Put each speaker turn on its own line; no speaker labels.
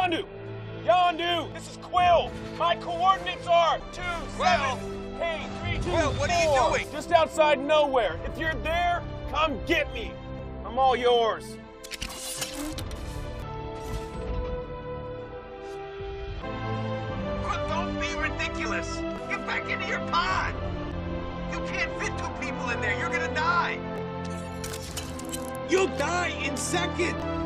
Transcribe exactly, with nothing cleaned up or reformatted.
Yondu! Yondu! This is Quill! My coordinates are two, seven, eight, three, two,
Quill, what
four.
are you doing?
Just outside nowhere. If you're there, come get me. I'm all yours.
Quill, don't be ridiculous. Get back into your pod. You can't fit two people in there. You're gonna die.
You'll die in seconds.